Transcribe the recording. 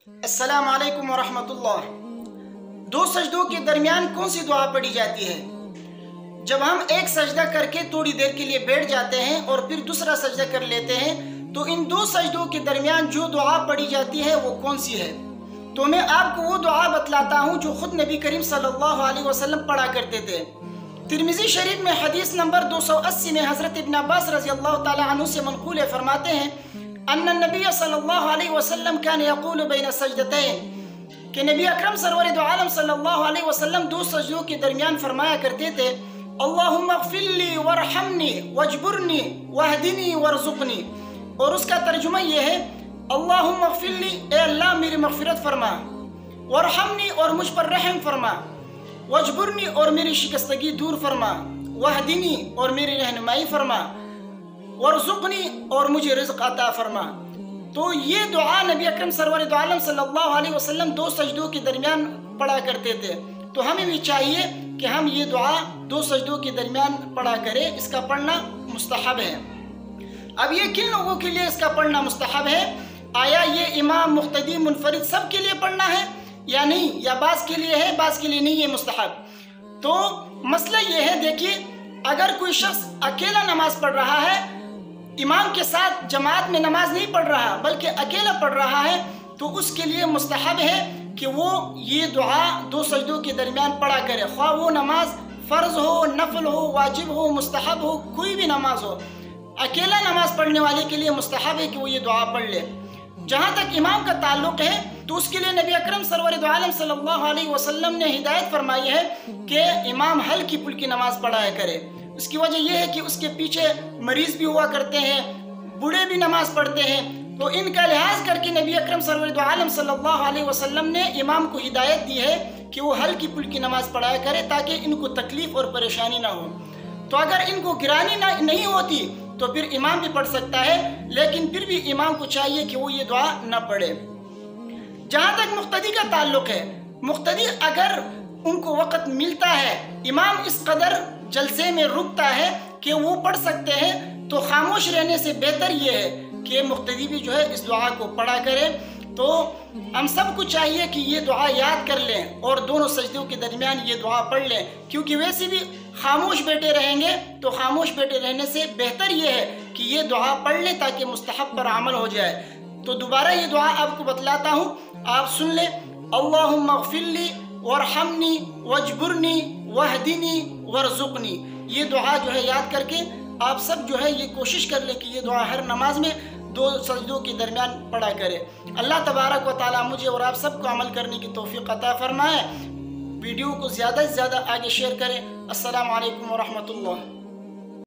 السلام علیکم ورحمۃ اللہ۔ دو سجدوں کے درمیان کون سی دعا پڑھی جاتی ہے؟ جب ہم ایک سجدہ کر کے تھوڑی دیر کے لیے بیٹھ جاتے ہیں اور پھر دوسرا سجدہ کر لیتے ہیں تو ان دو سجدوں کے درمیان جو دعا پڑھی جاتی ہے وہ کون سی ہے؟ تو میں آپ کو وہ دعا بتلاتا ہوں جو خود نبی کریم صلی اللہ علیہ وسلم پڑھا کرتے تھے۔ ترمذی شریف میں حدیث نمبر 280 میں حضرت ابن عباس رضی اللہ تعالی عنہ سے منقول ہے، فرماتے ہیں ان النبی صلی اللہ علیہ وسلم کان یقول بین السجدتین، کہ نبی اکرم سرور دو عالم صلی اللہ علیہ وسلم دو سجدوں کے درمیان فرمایا کرتے تھے اللہم اغفر لی وارحمنی واجبرنی واہدنی وارزقنی، اور اس کا ترجمہ یہ ہے اللہم اغفر لی، اے اللہ میری مغفرت فرما، وارحمنی اور مجھ پر رحم فرما، واجبرنی اور میری شکستگی دور فرما، واہدنی اور میری رہنمائی فرما، ورزقنی اور مجھے رزق عطا فرما۔ تو یہ دعا نبی اکرم سرور دو عالم صلی اللہ علیہ وسلم دو سجدوں کے درمیان پڑھا کرتے تھے، تو ہمیں بھی چاہیے کہ ہم یہ دعا دو سجدوں کے درمیان پڑھا کریں۔ اس کا پڑھنا مستحب ہے۔ اب یہ کن لوگوں کے لیے اس کا پڑھنا مستحب ہے؟ آیا یہ امام، مقتدی، منفرد سب کے لیے پڑھنا ہے یا نہیں، یا بعض کے لیے ہے بعض کے لیے نہیں ہے مستحب؟ تو مسئلہ یہ ہے، دیکھیے اگر کوئی شخص اکیلا نماز پڑھ رہا ہے، امام کے ساتھ جماعت میں نماز نہیں پڑھ رہا بلکہ اکیلا پڑھ رہا ہے، تو اس کے لیے مستحب ہے کہ وہ یہ دعا دو سجدوں کے درمیان پڑھا کرے، خواہ وہ نماز فرض ہو، نفل ہو، واجب ہو، مستحب ہو، کوئی بھی نماز ہو۔ اکیلا نماز پڑھنے والے کے لیے مستحب ہے کہ وہ یہ دعا پڑھ لے۔ جہاں تک امام کا تعلق ہے تو اس کے لیے نبی اکرم سرور دو عالم صلی اللہ علیہ وسلم نے ہدایت فرمائی ہے کہ امام ہلکی پھلکی نماز پڑھایا کرے۔ اس کی وجہ یہ ہے کہ اس کے پیچھے مریض بھی ہوا کرتے ہیں، بوڑھے بھی نماز پڑھتے ہیں، تو ان کا لحاظ کر کے نبی اکرم سرور دو عالم صلی اللہ علیہ وسلم نے امام کو ہدایت دی ہے کہ وہ ہلکی پھلکی نماز پڑھایا کرے تاکہ ان کو تکلیف اور پریشانی نہ ہو۔ تو اگر ان کو گرانی نہیں ہوتی تو پھر امام بھی پڑھ سکتا ہے، لیکن پھر بھی امام کو چاہیے کہ وہ یہ دعا نہ پڑھے۔ جہاں تک مقتدی کا تعلق ہے، مقتدی اگر ان کو وقت ملتا ہے، امام اس قدر جلسے میں رکتا ہے کہ وہ پڑھ سکتے ہیں، تو خاموش رہنے سے بہتر یہ ہے کہ مقتدی بھی جو ہے اس دعا کو پڑھا کرے۔ تو ہم سب کو چاہیے کہ یہ دعا یاد کر لیں اور دونوں سجدوں کے درمیان یہ دعا پڑھ لیں، کیونکہ ویسے بھی خاموش بیٹھے رہیں گے تو خاموش بیٹھے رہنے سے بہتر یہ ہے کہ یہ دعا پڑھ لیں تاکہ مستحب پر عمل ہو جائے۔ تو دوبارہ یہ دعا آپ کو بتلاتا ہوں، آپ سن لیں۔ اللہم اغفر لی وارحمنی واجبرنی واہدنی وارزقنی، یہ دعا جو ہے یاد کر کے آپ سب جو ہے یہ کوشش کر لیں کہ یہ دعا ہر نماز میں دو سجدوں کے درمیان پڑھا کرے۔ اللہ تبارک و تعالیٰ مجھے اور آپ سب کو عمل کرنے کی توفیق عطا فرمائے۔ ویڈیو کو زیادہ سے زیادہ آگے شیئر کریں۔ السلام علیکم ورحمۃ اللہ۔